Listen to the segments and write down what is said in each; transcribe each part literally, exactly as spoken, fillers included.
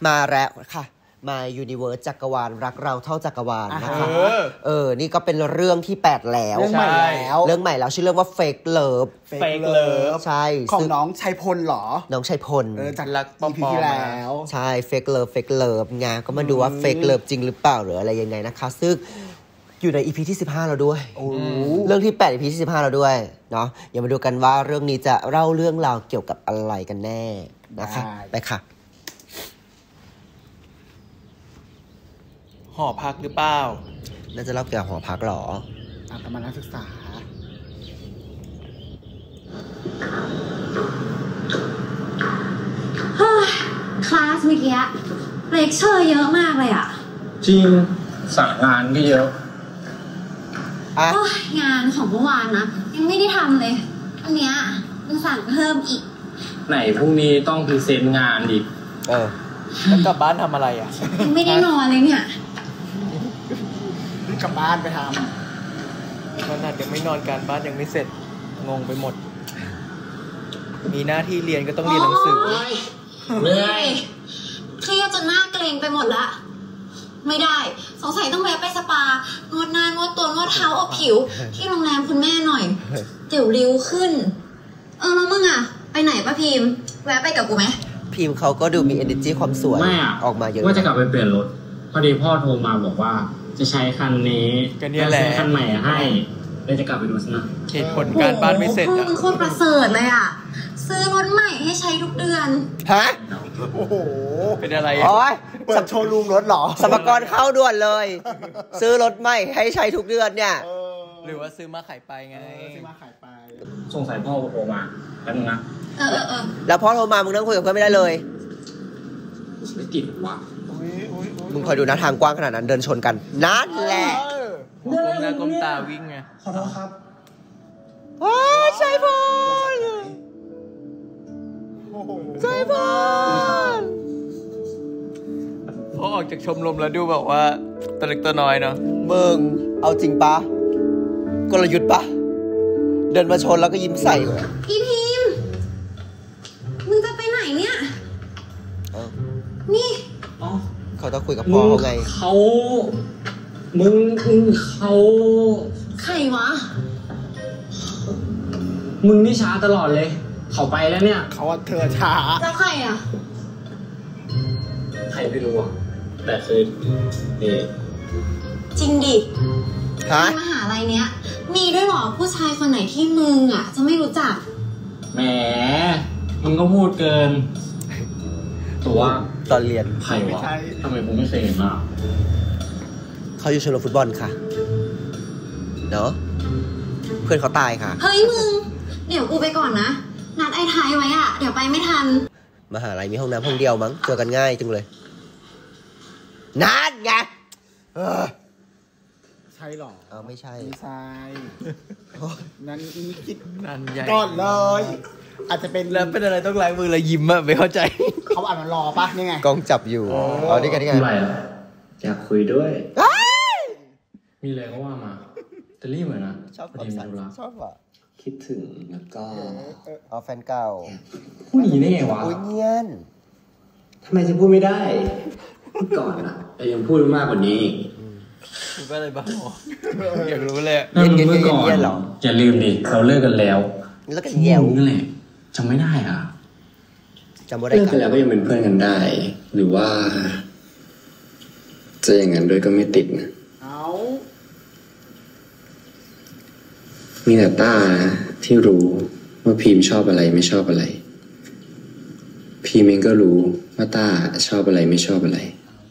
มาแล้วค่ะมายูนิเวิร์สจักรวาลรักเราเท่าจักรวาลนะคะเออนี่ก็เป็นเรื่องที่แปดแล้วเรื่องใหม่แล้วเรื่องใหม่แล้วชื่อเรื่องว่า Fake Love Fake Love ใช่ของน้องชัยพลเหรอน้องชัยพลเออจากรักปอมที่แล้วใช่ Fake Love Fake Love งานก็มาดูว่า Fake Love จริงหรือเปล่าหรืออะไรยังไงนะคะซึ่งอยู่ใน อี พี ที่สิบห้าแล้วด้วยเรื่องที่แปด อี พี ที่สิบห้าแล้วด้วยเนาะอย่ามาดูกันว่าเรื่องนี้จะเล่าเรื่องราวเกี่ยวกับอะไรกันแน่นะคะไปค่ะหอพักหรือเปล่าน่าจะเล่าเกี่ยวกับหอพักหรออ่ะประมาณนักศึกษาเฮ้ยคลาสเมื่อกี้เลคเชอร์เยอะมากเลยอ่ะจริงสั่งงานก็เยอะอ่ะงานของเมื่อวานนะยังไม่ได้ทำเลยอันเนี้ยมันสั่งเพิ่มอีกไหนพรุ่งนี้ต้องพรีเซนต์งานอีกเออแล้วกลับบ้านทำอะไรอ่ะยังไม่ได้นอนเลยเนี่ยกลับบ้านไปทำขนาดยังไม่นอนการบ้านยังไม่เสร็จงงไปหมดมีหน้าที่เรียนก็ต้องเรียนหนังสือเหนื่อยเครียดจนหน้าเกร็งไปหมดละไม่ได้สงสัยต้องแวะไปสปานวดหน้านวดตัวนวดเท้าอบผิวที่โรงแรมคุณแม่หน่อยเดี๋ยวริ้วขึ้นเออแล้วมึงอ่ะไปไหนป้าพิมพ์แวะไปกับกูไหมพิมพ์เขาก็ดูมี energy ความสวยออกมาเยอะว่าจะกลับไปเปลี่ยนรถพอดีพ่อโทรมาบอกว่าจะใช้คันนี้ก็เนี่ยแหละคันใหม่ให้เลยจะกลับไปดูซะนะเหตุผลการบ้านไม่เสร็จอ่ะมึงโคตรประเสริฐเลยอ่ะซื้อรถใหม่ให้ใช้ทุกเดือนฮะโอ้โหเป็นอะไรโอ้ยเปิดโชว์รูมรถหรอสมกรเข้าด่วนเลยซื้อรถใหม่ให้ใช้ทุกเดือนเนี่ยหรือว่าซื้อมาขายไปไงซื้อมาขายไปสงสัยพ่อโทรมาแล้วนึงนะเออเออแล้วพ่อโทรมามึงนั่งคุยกับเพื่อนไม่ได้เลยไม่ติดว่ะมึงคอยดูนะทางกว้างขนาดนั้นเดินชนกันนั่นแหละก้มหน้าก้มตาวิ่งไงขอโทษครับว้าชัยพลชัยพลพอออกจากชมรมแล้วดูแบบว่าตัวเล็กตัวน้อยเนาะมึงเอาจริงปะกลยุทธ์ปะเดินมาชนแล้วก็ยิ้มใส่เลยพี่พิมมึงจะไปไหนเนี่ยนี่เขาต้องคุยกับพ่อเขาไงเขามึงมึงเขาใครวะมึงนี่ช้าตลอดเลยเขาไปแล้วเนี่ยเขาว่าเธอช้าแล้วใครอ่ะใครไม่รู้อ่ะแต่คือนี่จริงดิฮะมหาลัยเนี้ยมีด้วยหรอผู้ชายคนไหนที่มึงอ่ะจะไม่รู้จักแหมมึงก็พูดเกินตัวตอนเรียนใครวะทำไมผมไม่เคยเห็นมาเขาอยู่ชมรมฟุตบอลค่ะเนาะเพื่อนเขาตายค่ะเฮ้ยมึงเดี๋ยวกูไปก่อนนะนัดไอ้ท้ายไว้อ่ะเดี๋ยวไปไม่ทันมหาลัยมีห้องน้ำห้องเดียวมั้งเจอกันง่ายจังเลยนั่นไงใช่หรอเออไม่ใช่ไม่ใช่นั่นคิดนั่นใหญ่ก่อนเลยอาจจะเป็นแล้วเป็นอะไรต้องล้างมือแล้วยิ้มอะไม่เข้าใจเขาอ่านรอปะนี่ไงกล้องจับอยู่อ๋อนี่กันนี่กันอะไรอ่ะอยากคุยด้วยมีอะไรก็ว่ามาแต่รีบเหมือนนะชอบความสันชอบอ่ะคิดถึงแล้วก็อ๋อแฟนเก่าพูดอย่างนี้ได้ไงวะอุ้ยเงียนทำไมจะพูดไม่ได้พูดก่อนนะแต่ยังพูดมากกว่านี้พูดอะไรบ้างอยากรู้เลยเงียนเงียนเงียนหรออย่าลืมดิเราเลิกกันแล้วเลิกกันแล้วนั่นแหละจำไม่ได้อ่ะจำไม่ได้เลิกกันแล้วก็ยังเป็นเพื่อนกันได้หรือว่าจะอย่างนั้นด้วยก็ไม่ติดนะเอามีแต่ต้าที่รู้ว่าพีมชอบอะไรไม่ชอบอะไรพีมเองก็รู้ว่าต้าชอบอะไรไม่ชอบอะไร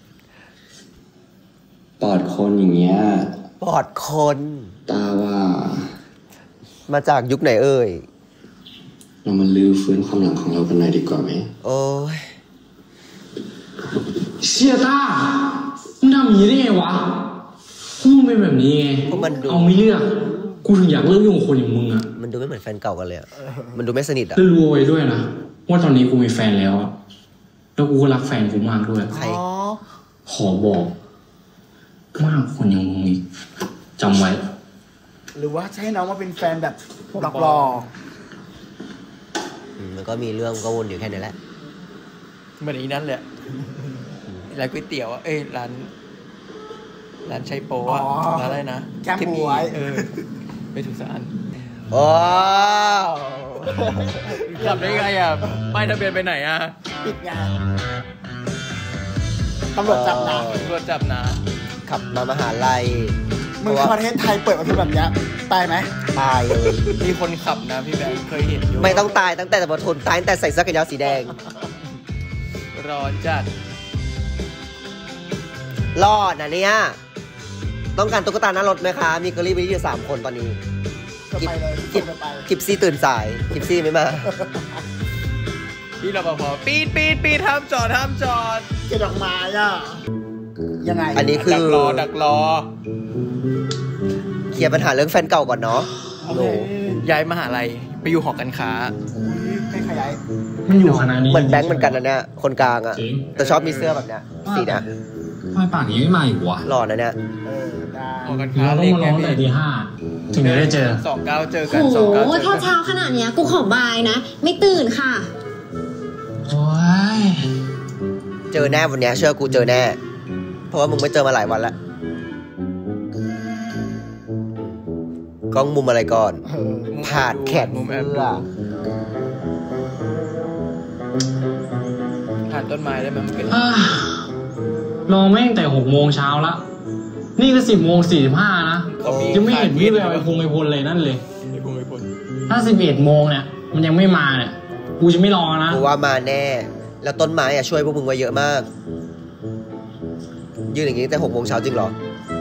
ปอดคนอย่างเงี้ยปอดคนต้าว่ามาจากยุคไหนเอ่ยเรามาลื้อฟื้นความหลังของเรากันหน่อยดีกว่าไหมโอ้ยเชี่ยต้ามึงทำอย่างนี้ได้ไงวะพวกมึงเป็นแบบนี้ไงเอาไม่เลือกกูถึงอยากเลิกยุ่งกับคนอย่างมึงอะมันดูไม่เหมือนแฟนเก่ากันเลยอะมันดูไม่สนิทอะแล้วรู้ไว้ด้วยนะว่าตอนนี้กูมีแฟนแล้วอะแล้วกูก็รักแฟนกูมากด้วยใครขอบอกมากคนอย่างมึงอีกจำไว้หรือว่าใช่น้องว่าเป็นแฟนแบบหลอกหลอกมันก็มีเรื่องก็วนอยู่แค่นี้แหละเหมือนอีนั่นแหละร้านก๋วยเตี๋ยวอะเอ้ยร้านร้านชัยโปะอะร้านอะไรนะแก้มหวยเออไปถูกสารว้าวขับได้ไงอ่ะป้ายทะเบียนไปไหนอ่ะปิดงานตำรวจจับนะตำรวจจับนะขับมามหาลัยมึงประเทศไทยเปิดประตูแบบเนี้ยตายไหมตายเลยมีคนขับนะพี่แบงค์เคยเห็นอยู่ไม่ต้องตายตั้งแต่บนทนตายตั้งแต่ใส่เสื้อแขนยาวสีแดงร้อนจัดรอดนะเนี่ย ต้องการตุ๊กตาหน้ารถไหมคะ มีเกอรี่ไปที่อยู่สามคนตอนนี้ก็ไปเลยกิบส่งไปกิบซี่ตื่นสายกิบซี่ไม่มาพี่รปภปีดปีดปีดห้ามจอดห้ามจอดเกล็ดดอกไม้อ่ะยังไงอันนี้คือดักรอดักรอเคลียร์ปัญหาเรื่องแฟนเก่าก่อนเนาะโอหเคนูย้ายมหาลัยไปอยู่หอการค้าอุ๊ยให้ขยายมันอยู่คณะนี้เหมือนแบงค์เหมือนกันนะเนี่ย คนกลางอะจริงแต่ชอบมีเสื้อแบบเนี้ยสีเนี้ยทำไมป่านนี้ไม่มาอีกวะหล่อนะเนี่ยเออได้หอการค้าเราต้องมาร้องแต่ตีห้าถึงจะได้เจอสองเก้าเจอโหกันสองเก้าเจอถ้ากันเช้าขนาดเนี้ยกูขอบายนะ ไม่ตื่นค่ะโอ้ยเจอแน่วันเนี้ยเชื่อกูเจอแน่ เพราะว่ามึงไม่เจอมาหลายวันแล้วกล้องมุมอะไรก่อนเออผ่านแขนมุมแอบเสื้ดูอผ่านต้นไม้ได้ไหมมันเป็นอ่ะรอแม่งแต่หกโมงเช้าละ นี่ก็สิบโมงสี่สิบห้านะ ยังไม่เห็นวี่แววไอ้พงไอ้พลเลยนั่นเลยไอ้พงไอ้พลถ้าสิบเอ็ดโมงเนี่ย มันยังไม่มาเนี่ย กูจะไม่รอนะกูว่ามาแน่ แล้วต้นไม้อะช่วยพวกมึงไว้เยอะมาก ยืนอย่างงี้ตั้งแต่หกโมงเช้าจริงเหรอ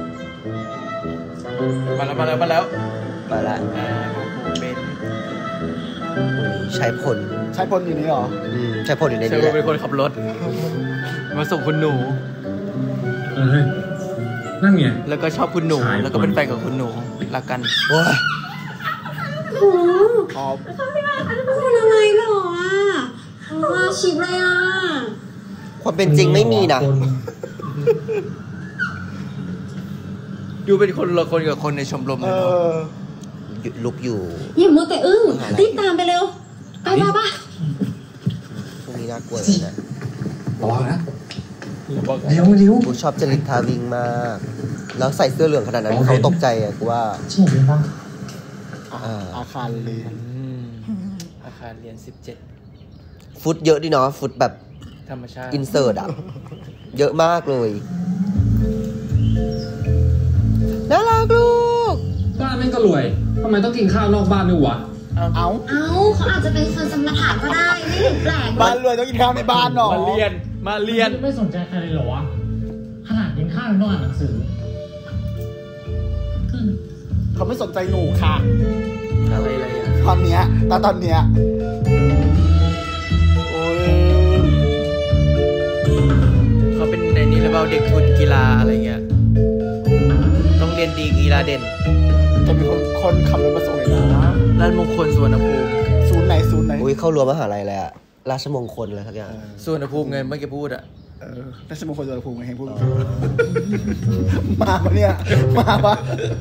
มาแล้วมาแล้วมาแล้วมาละอ่าโอ้โหเป็นใช้ผลใช้พลอยู่นี่เหรออืมใช้ผลอยู่ในเชอนี้แหร์ละเป็นคนขับรถ มาส่งคุณหนูเออนั่นไงแล้วก็ชอบคุณหนูใช่แล้วก็เป็นแฟนกับคุณหนูรักกันโอ้ยโอ้โหอ๋อคนอะไรหรออ่ะว่าชิบเลยอ่ะความเป็นจริงไม่มีนะดูเป็นคนละคนกับคนในชมรมเอเลยเนาะอหยุดลุกอยู่อย่ามัวแต่อึ้งรีบตามไปเร็ว ไปไปไปพวกนี้น่ากลัวเลยนะรอนะอย่าบอกเร็วเร็วกูชอบจริตทาวิงมาก แล้วใส่เสื้อเหลืองขนาดนั้นเขาตกใจอะกูว่าจริงปะอ่าอาคารเรียนอืมอาคารเรียนสิบเจ็ดฟุตเยอะดิเนาะ ฟุตแบบธรรมชาติอินเสิร์ตอะเยอะมากเลย น่ารักลูกบ้านแม่งก็รวยทำไมต้องกินข้าวนอกบ้านด้วยวะเอาเอ้าเอ้าเขาอาจจะเป็นคนสมถะก็ได้ ไม่เห็นแปลกบ้านรวยต้องกินข้าวในบ้านหรอมาเรียน มาเรียนไม่สนใจใครเลยเหรอวะ ขนาดกินข้าวยังต้องอ่านหนังสือเขาไม่สนใจหนูค่ะอะไรอะไรอ่ะตอนเนี้ยแต่ตอนเนี้ยโอ้ยเขาเป็นในนี้หรือเปล่าเด็กทุนกีฬาอะไรเงี้ย ต้องเรียนดีกีฬาเด่นจะมีคนคนขับรถมาส่งเลยนะราชมงคลสุวรรณภูมิศูนย์ไหนศูนย์ไหนอุ้ยเข้ารั้วมหาลัยเลยอะราชมงคลอะไรสักอย่างสุวรรณภูมิไงเมื่อกี้พูดอ่ะเออราชมงคลสุวรรณภูมิไงเห็นพูดมาปะเนี่ย มาปะ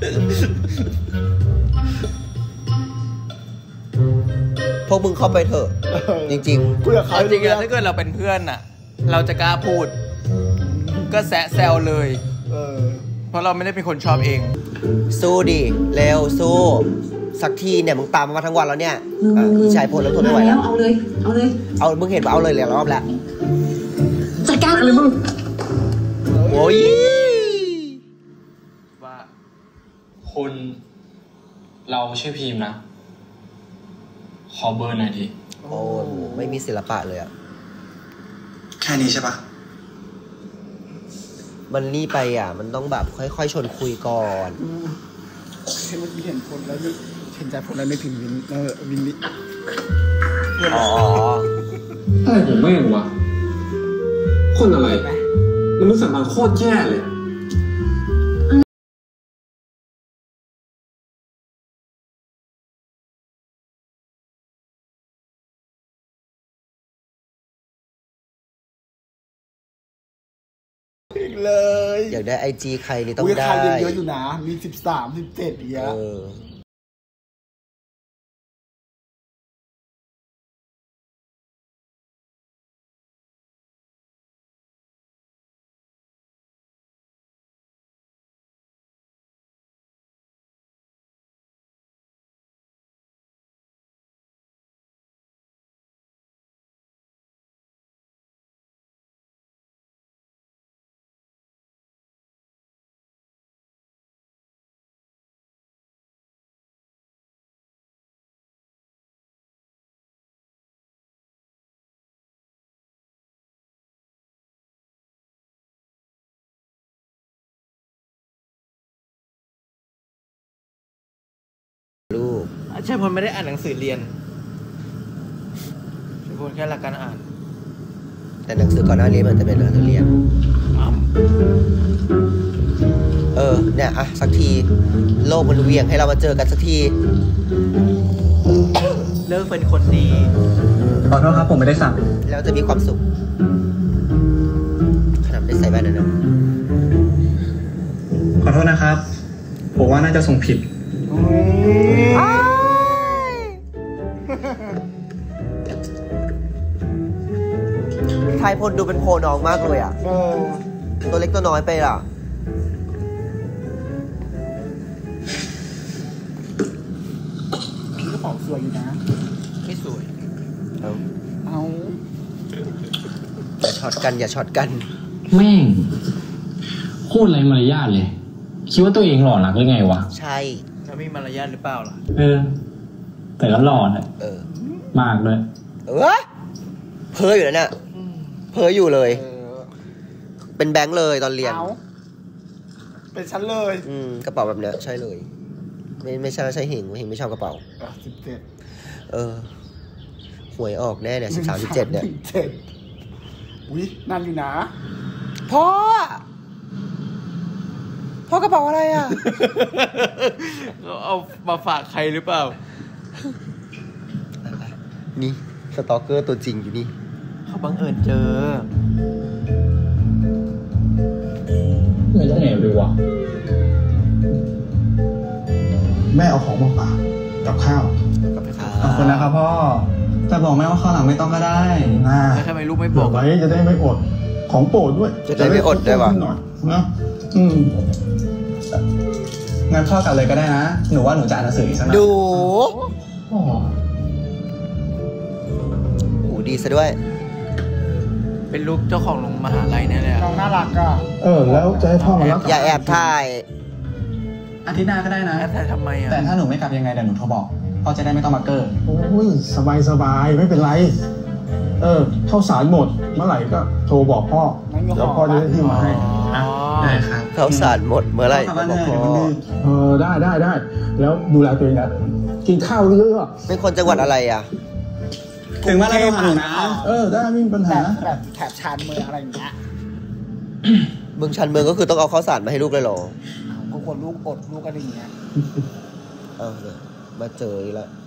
พวกมึงเข้าไปเถอะ จริงคุยกับเขาเอาจริงๆถ้าเกิดเราเป็นเพื่อนอ่ะ เราจะกล้าพูด ก็แซะแซวเลยเออเพราะเราไม่ได้เป็นคนชอบเองๆ สู้ดิ เร็ว สู้ สักทีเนี่ย มึงตามมาทั้งวันแล้วเนี่ยอ่ะอีชายพลแล้วทนไม่ไหวแล้วเอาเลย เอาเลยเอา มึงเห็นปะเอาเลยหลายรอบแล้วจัดการเลยมึงโอ้ยว่าคุณเราชื่อพีมนะ ขอเบอร์หน่อยดิโอ้ยไม่มีศิลปะเลยอะแค่นี้ใช่ปะมันนี่ไปอ่ะ มันต้องแบบค่อยๆชวนคุยก่อนเห็นเมื่อกี้เห็นคนแล้วนึกเห็นใจคนแล้วนึกถึงวินเออวินนี่อ๋ออะไรของแม่งวะ คนอะไร มันรู้สึกมันโคตรแย่เลยเลยอยากได้ไอจีใครนี่ต้องอุ้ยได้ใครเรียนเยอะอยู่นะ มีสิบสามสิบเจ็ดอย่างเงี้ยเออชัยพลไม่ได้อ่านหนังสือเรียนชัยพลแค่หลักการอ่านแต่หนังสือก่อนหน้านี้มันจะเป็นหนังสือเรียนเออเนี่ยอะสักทีโลกมันเวียงให้เรามาเจอกันสักทีเลิกเป็นคนดีขอโทษครับผมไม่ได้สั่งแล้วจะมีความสุขขนาดได้ใส่แว่นนะขอโทษนะครับผมว่าน่าจะส่งผิดชายพลดูเป็นโพน้องมากเลยอ่ะตัวเล็กตัวน้อยไปล่ะพี่ก็บอกสวยอยู่นะไม่สวยเอาเอาอย่าช็อตกันอย่าช็อตกันแม่งโคตรไรมารยาทเลยคิดว่าตัวเองหล่อหลักหรือไงวะใช่แล้วมีมารยาทหรือเปล่าล่ะเออแต่ก็หล่อนะเออมากเลยเออเพ้ออยู่แล้วเนี่ยเพ้ออยู่เลยเป็นแบงค์เลยตอนเรียนเป็นชั้นเลยอืมกระเป๋าแบบเนี้ยใช่เลยไม่ไม่ใช่ใช่เฮงเฮงไม่ชอบกระเป๋าสิบเจ็ดเออหวยออกแน่เนี่ยสิบสามสิบเจ็ดเนี่ยอุ้ยนานอยู่นะพ่อพ่อกระเป๋าอะไรอ่ะเอามาฝากใครหรือเปล่านี่สตอกเกอร์ตัวจริงอยู่นี่เขาบังเอิญเจอไม่ต้องแอบเลยวะแม่เอาของมาฝากกับข้าวกับข้าวขอบคุณนะครับพ่อจะบอกแม่ว่าข้าวหลังไม่ต้องก็ได้นะแล้วทำไมลูกไม่บอกไว้จะได้ไม่อดของโปรดด้วยจะได้ไม่อดได้ป่ะนะอืมงั้นพ่อกลับเลยก็ได้นะหนูว่าหนูจะอ่านหนังสืออีกสักหน่อยดูโอ้โหดีซะด้วยเป็นลูกเจ้าของโรงมหาลัยแน่เลยน้องน่ารักอ่ะเออแล้วจะให้พ่อมารับอย่าแอบถ่ายอาทิตย์หน้าก็ได้นะแอบถ่ายทำไมอ่ะแต่ถ้าหนูไม่กลับยังไงเดี๋ยวหนูโทรบอกพ่อจะได้ไม่ต้องมาเกิดโอ้ยสบายสบายไม่เป็นไรเออข้าวสารหมดเมื่อไหร่ก็โทรบอกพ่อแล้วพ่อจะได้ที่มาให้ได้ครับข้าวสารหมดเมื่อไหร่ก็บอกพ่อเออได้ได้ได้แล้วดูแลตัวเองนะกินข้าวเยอะๆเป็นคนจังหวัดอะไรอ่ะถึงว่าเราต้องหานะเออได้ไม่มีปัญหาแบบแถบชานเมืองอะไรอย่างเงี้ยเมืองชานเมืองก็คือต้องเอาข้าวสารมาให้ลูกเลยหรอก็ควรลูกอดลูกอะไรอย่างเงี้ยเออมาเจออีกแล้ว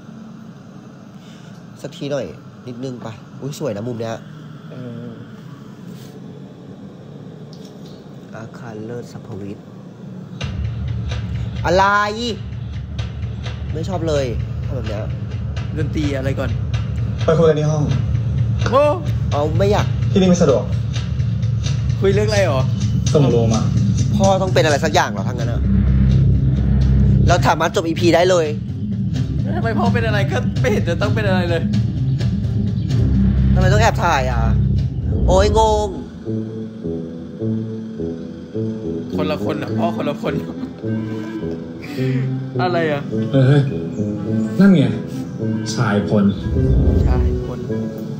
สักทีหน่อยนิดนึงไปอุ้ยสวยนะมุมเนี้ยเอออาคารเลิศสัพพวิทย์อะไรไม่ชอบเลยทำแบบเนี้ยดนตรีอะไรก่อนไปคุยกันที่ห้องโอ้เอาไม่อยากที่นี่ไม่สะดวกคุยเรื่องอะไรหรอส่งโลมาพ่อต้องเป็นอะไรสักอย่างเหรอทั้งนั้นอะเราสามารถจบอีพีได้เลยทำไมพ่อเป็นอะไรก็ไม่เห็นจะต้องเป็นอะไรเลยทำไมต้องแอบถ่ายอ่ะโอ้ยงงคนละคนนะพ่อคนละคนอะไรอ่ะเฮ้ยนั่นไงชายพลชายพล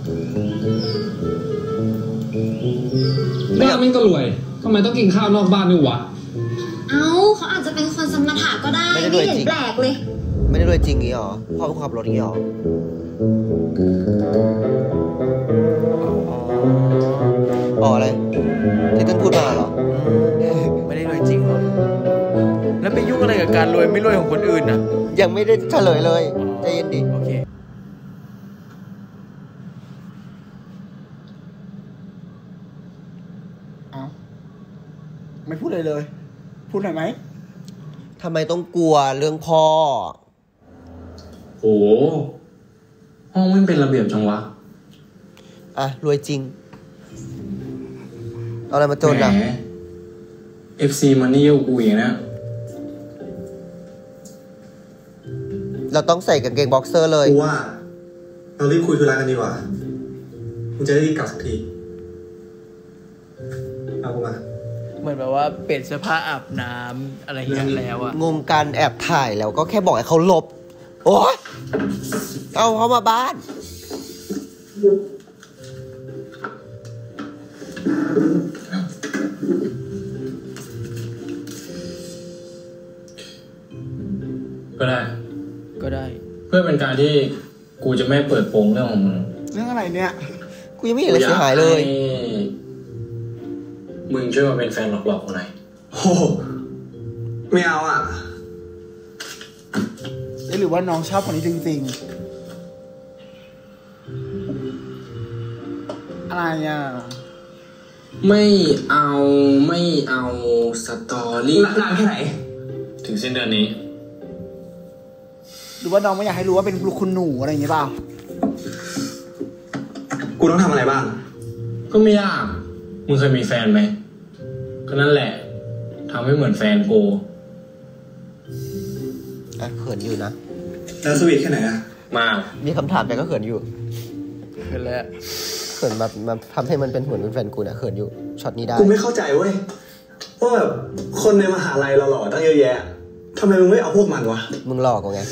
บ้านไม่ก็รวยทำไมต้องกินข้าวนอกบ้านด้วยวะเอ้าเขาอาจจะเป็นคนสมถะก็ได้ไม่เห็นแปลกเลยไม่ได้รวยจริงงี้หรอพ่อเป็นคนขับรถงี้หรออ๋ออะไรที่ท่านพูดมาเหรอไม่ได้รวยจริงหรอแล้วไปยุ่งอะไรกับการรวยไม่รวยของคนอื่นน่ะยังไม่ได้เฉลยเลยใจเย็นดิโอเคเอาไม่พูดเลยเลยพูดหน่อยไหมทำไมต้องกลัวเรื่องพ่อโอ้ห้องไม่เป็นระเบียบจังวะอ่ะรวยจริงเอาอะไรมาโจนล่ะเอฟ ซี มันนี่เยี่ยวกูอย่างนี้เราต้องใส่กางเกงบ็อกเซอร์เลยกูว่าเรารีบคุยธุระกันดีกว่ามึงจะได้รีบกลับสักทีเอากูมาเหมือนแบบว่าเปลี่ยนเสื้อผ้าอาบน้ำอะไรอย่างเงี้ยแล้วอะงงการแอบถ่ายแล้วก็แค่บอกให้เขาลบโอ๊ยเอาเขามาบ้านก็ได้ก็ได้ที่กูจะไม่เปิดโปงเรื่องของมึงเรื่องอะไรเนี่ยกูยังไม่เห็นอะไรเสียหายเลยมึงช่วยมาเป็นแฟนหลอกๆกูหน่อยโอ้ไม่เอาอ่ะหรือว่าน้องชอบคนนี้จริงๆอะไรอ่ะไม่เอาไม่เอาสตอรี่นานแค่ไหนถึงสิ้นเดือนนี้หรือว่าน้องไม่อยากให้รู้ว่าเป็นคุณหนูอะไรอย่างเงี้ยเปล่ากูต้องทำอะไรบ้างก็ไม่ยากมึงเคยมีแฟนไหมก็นั่นแหละทำให้เหมือนแฟนกูอ่ะเขินอยู่นะแล้วสวีทแค่ไหนอะมากมีคำถามแต่ก็เขินอยู่เขินแล้วเขินมามาทำให้มันเป็นเหมือนเป็นแฟนกูเนี่ยเขินอยู่ช็อตนี้ได้กูไม่เข้าใจเว้ยว่าแบบคนในมหาลัยหล่อๆตั้งเยอะแยะทำไมมึงไม่เอาพวกมันวะมึงหลอกกูไง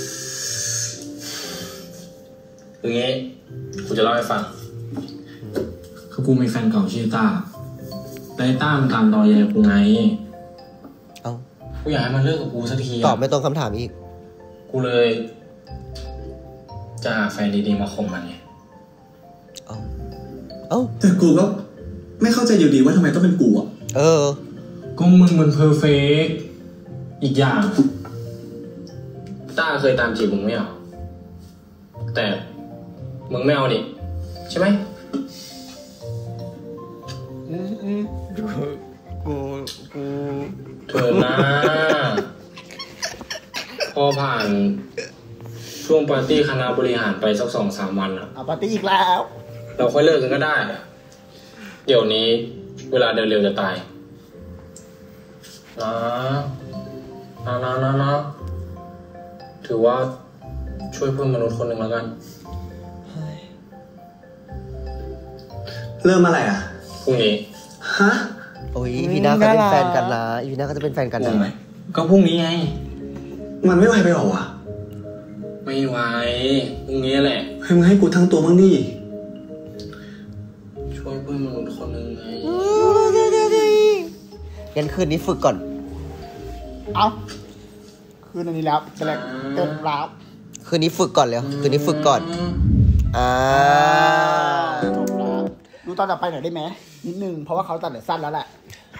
อย่างงี้กูจะเล่าให้ฟังคือกูมีแฟนเก่าชื่อต้าแต่ต้ามันตามตอแยกูไงเอ้ากูอยากให้มันเลิกกับกูสักทีตอบไม่ตรงคำถามอีกกูเลยจะหาแฟนดีๆมาข่มมันไงเอ้าเอ้าแต่กูก็ไม่เข้าใจอยู่ดีว่าทำไมต้องเป็นกูอ่ะเออก็มึงมันเพอร์เฟกต์อีกอย่างต้าเคยตามจีบมึงไม่เหรอแต่มึงไม่เอาดิใช่ไหมอืมอืมกูกูกูเถิดนะพอผ่านช่วงปาร์ตี้คณะบริหารไปสักสองสามวันอะปาร์ตี้อีกแล้วเราค่อยเลิกกันก็ได้เดี๋ยวนี้เวลาเดินเร็วจะตายนะนะนะนะนะถือว่าช่วยเพื่อนมนุษย์คนหนึ่งแล้วกันเริ่มอะไรอ่ะพรุ่งนี้ฮะโอ้ยอีพีหน้าก็เป็นแฟนกันนะอีพีหน้าก็จะเป็นแฟนกันนะก็พรุ่งนี้ไงมันไม่ไหวไปหรอวะไม่ไหวพรุ่งนี้แหละให้มึงให้กูทั้งตัวมั้งดิช่วยเพื่อนมนุษย์คนหนึ่งไงงั้นคืนนี้ฝึกก่อนเอ้าคืนนี้แล้วแสดงเต็มรับคืนนี้ฝึกก่อนเลยคืนนี้ฝึกก่อนอ่าจบแล้วดูตอนต่อไปหน่อยได้ไหมนิดนึงเพราะว่าเขาตัดเหลือสั้นแล้วแหละ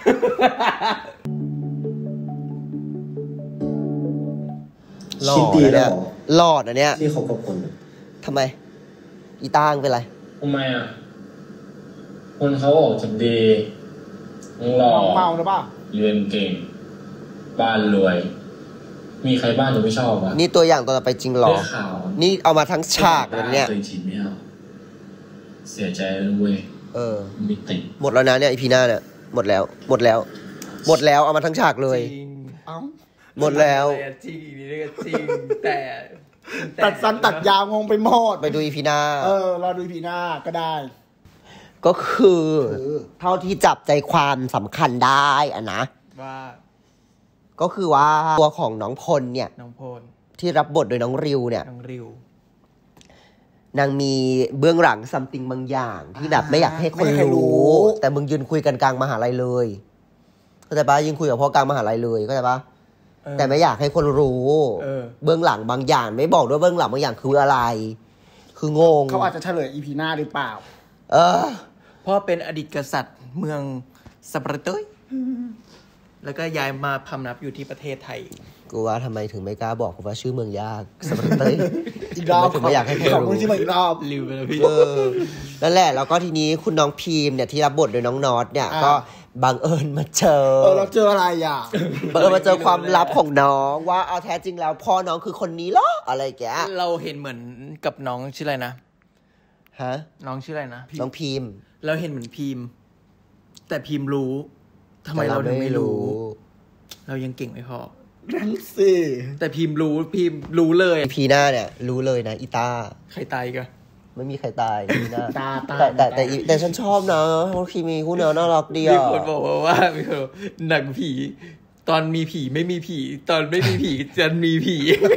หลอดเนี่ยหลอดอันเนี้ยที่เขากับคนทำไมอีตางเป็นไรทำไมอ่ะคนเขาออกจากดีหล่อเมาหรือเปล่าเรียนเก่งบ้านรวยมีใครบ้านจะไม่ชอบอ่ะนี่ตัวอย่างตัวต่อไปจริงหรอนี่เอามาทั้งฉากแบบเนี้ยเคยจีบไม่เอาเสียใจเลยเว้ยเออมิติหมดแล้วนะเนี่ยอีพีหน้าเนี่ยหมดแล้วหมดแล้วหมดแล้วเอามาทั้งฉากเลยเอ้าหมดแล้วจริงนี่ก็จริงแต่ตัดสั้นตัดยาวงงไปหมดไปดูอีพีหน้าเออรอดูอีพีหน้าก็ได้ก็คือเท่าที่จับใจความสำคัญได้อะนะว่าก็คือว่าตัวของน้องพลเนี่ยน้องพลที่รับบทโดยน้องริวเนี่ยน้องริวนางมีเบื้องหลังซัมติงบางอย่างที่แบบไม่อยากให้คนรู้แต่มึงยืนคุยกันกลางมหาลัยเลยเข้าใจปะยืนคุยกับพ่อกลางมหาลัยเลยเข้าใจปะแต่ไม่อยากให้คนรู้เบื้องหลังบางอย่างไม่บอกด้วยเบื้องหลังบางอย่างคืออะไรคืองงเขาอาจจะเฉลยอีพีหน้าหรือเปล่าเออเพราะเป็นอดีตกษัตริย์เมืองสัปเหร่อเต้ยแล้วก็ย้ายมาพำนับอยู่ที่ประเทศไทยกูว่าทำไมถึงไม่กล้าบอกผมว่าชื่อเมืองยากสัปเหร่อเต้ยอีกรอบถึงไม่อยากให้ใครรู้ชื่อเมืองอีกรอบริวไปแล้วพี่เออนั่นแหละแล้วก็ทีนี้คุณน้องพีมเนี่ยที่รับบทโดยน้องน็อตเนี่ยก็บังเอิญมาเจอเออเราเจออะไรอ่ะบังเอิญมาเจอความลับของน้องว่าเอาแท้จริงแล้วพ่อน้องคือคนนี้เหรออะไรแกเราเห็นเหมือนกับน้องชื่ออะไรนะฮะน้องชื่ออะไรนะน้องพีมเราเห็นเหมือนพีมแต่พีมรู้ทำไมเราถึงไม่รู้เรายังเก่งไม่พอนั่นสิแต่พีมรู้พีมรู้เลยพีหน้าเนี่ยรู้เลยนะอีตาใครตายกันไม่มีใครตายพีหน้าตาแต่แต่แต่แต่ฉันชอบนะเพราะพีมีคู่แนวน่ารักดีอ่ะมีคนบอกว่ามีคนหนังผีตอนมีผีไม่มีผีตอนไม่มีผีจะมีผี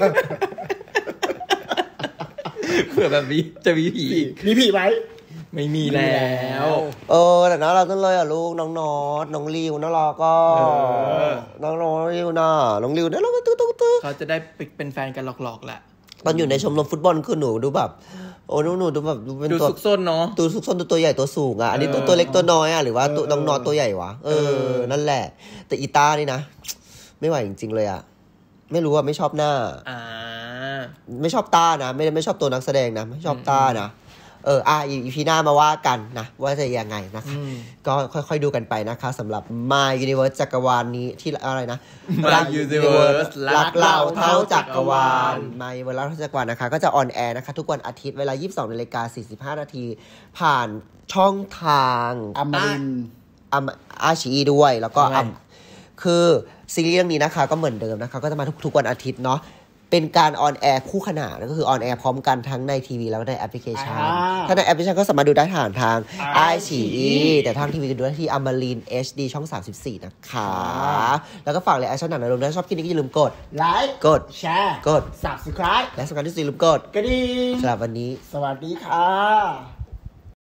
เผื่อแบบนี้จะมีผีมีผีไหมไม่มีแล้วเออแต่น่ารักจังเลยอ่ะลูกน้องนอตน้องริวน่ารักก็น้องน้องริวน่ะน้องริวน่ารักตุ๊กตุ๊กตุ๊กเขาจะได้เป็นแฟนกันหลอกๆแหละตอนอยู่ในชมรมฟุตบอลคือหนูดูแบบโอ้หนูหนูดูแบบดูเป็นดูตัวสุกซนเนาะตัวสุกซนตัวตัวใหญ่ตัวสูงอ่ะอันนี้ตัวตัวเล็กตัวน้อยอ่ะหรือว่าตัวน้องนอนตัวใหญ่วะเออนั่นแหละ แต่อีต้านี่นะไม่ไหวจริงๆเลยอ่ะไม่รู้ว่าไม่ชอบหน้าอ่าไม่ชอบต้านะไม่ได้ไม่ชอบตัวนักแสดงนะไม่ชอบต้านะเอออ่ะอีพีหน้ามาว่ากันนะว่าจะยังไงนะคะก็ค่อยๆดูกันไปนะคะสำหรับ My Universe จักรวาลนี้ที่อะไรนะ My Universe รักเราเท่าจักรวาล My Universe รักเท่าจักรวาลนะคะก็จะออนแอร์นะคะทุกวันอาทิตย์เวลา ยี่สิบสองนาฬิกาสี่สิบห้านาทีผ่านช่องทางอมรินทร์อาอาชีด้วยแล้วก็ทำไมอ่ำคือซีรีส์เรื่องนี้นะคะก็เหมือนเดิมนะคะก็จะมาทุกๆวันอาทิตย์เนาะเป็นการออนแอร์คู่ขนานก็คือออนแอร์พร้อมกันทั้งในทีวีแล้วก็ในแอปพลิเคชันอ่าถ้าในแอปพลิเคชันก็สามารถดูได้ทางทางไออ่าชีแต่ทางทีวีก็ดูได้ที่อมรินทร์ เอช ดี ช่องสามสิบสี่นะคะ แล้วก็ฝากเลยไอช่องหนังนะรวมถ้าชอบคลิปนี้ก็อย่าลืมกดไลค์กดแชร์กด Subscribe และสำคัญที่สุดอย่าลืมกดกระดิ่งสำหรับวันนี้สวัสดีค่ะ